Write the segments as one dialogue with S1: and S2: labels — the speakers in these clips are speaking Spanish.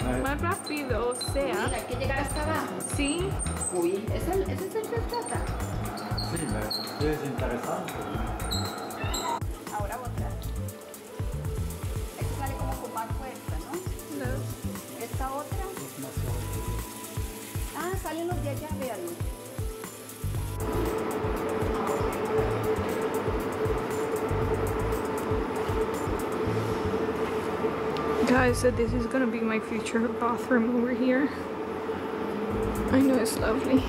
S1: Más rápido, o sea.
S2: Mira, hay que llegar hasta abajo.
S1: Sí.
S2: Uy, ¿eso es el trata?
S3: Sí, es interesante.
S2: Ahora otra. Esta sale como con más fuerza, ¿no?
S1: No.
S2: Esta otra. Ah, salen los de allá, véanlo.
S1: Guys, so this is gonna be my future bathroom over here. I know it's lovely.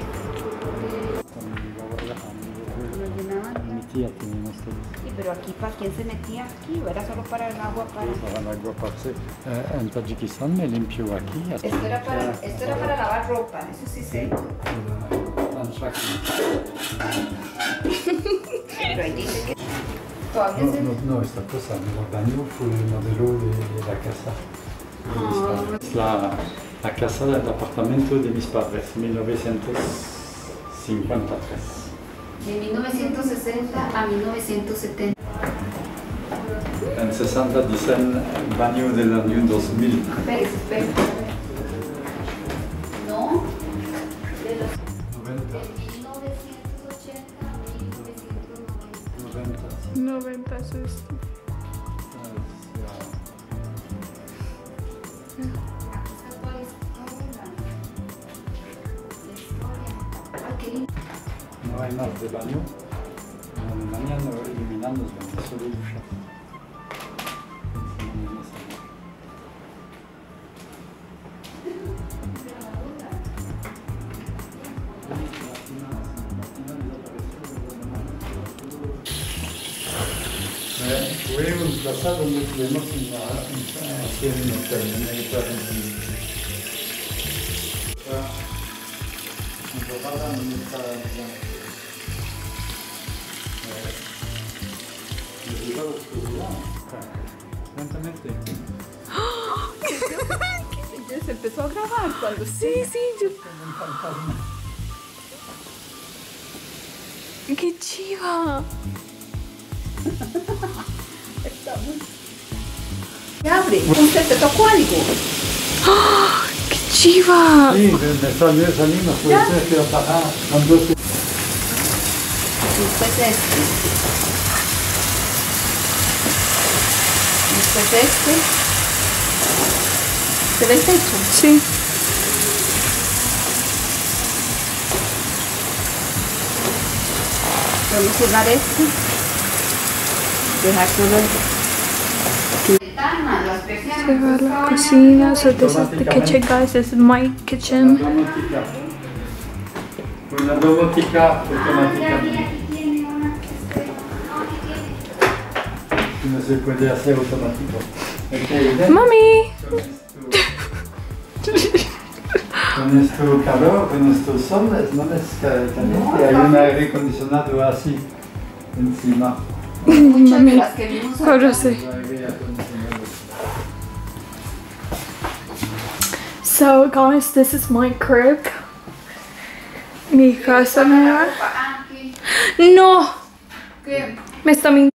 S2: Lo llenaban.
S3: Mi tía tiene unos de
S2: Sí, pero aquí, ¿para quién se metía aquí? ¿O era solo para el agua? Para...
S3: el agua parce. En Tayikistán me limpió aquí.
S2: Esto era para lavar ropa, eso sí sé. Pero ahí dice que todavía se...
S3: No, esta cosa, el baño fue el modelo de la casa. Es la casa del apartamento de mis padres, 1953.
S2: De 1960 a 1970.
S3: En 60 dicen baño del año 2000.
S2: Espera. No, de los
S3: 90.
S2: de 1980 a 1990.
S1: 90 es esto.
S2: La cosa actual es toda la historia. Ay, qué lindo.
S3: No hay más de baño. En mañana eliminando solo ducha. Fue un plaza donde tuvimos hacer un hotel en el Argentina. Mi papá también está allá. Lentamente.
S2: Ya se empezó a grabar cuando
S1: Sí, yo... ¡Qué chiva!
S2: ¿Qué abre? ¿Usted te tocó algo?
S1: ¡Oh, ¡qué chiva!
S3: Sí, me salió esa línea, puede ser que lo pagaba cuando se...
S2: Después este. Después este. ¿Se ve el techo?
S1: Sí.
S2: Podemos cerrar este. Dejar solo el... Ventanas, las persianas.
S1: Cerrar la cocina. So this is the kitchen, guys. This is my kitchen.
S3: Una domótica automática.
S2: Aquí tiene una...
S3: Que no se puede hacer automático.
S1: Mami!
S3: Con esto calor, con esto sol, no es caliente. Hay un aire acondicionado así encima.
S2: Muchas de las que vimos acá.
S1: Ahora sí.
S3: Un aire acondicionado.
S1: So, guys, this is my crib. Mi casa nueva.
S2: Ah, ¿qué?
S1: ¡No!
S2: ¿Qué?
S1: Me está mintiendo.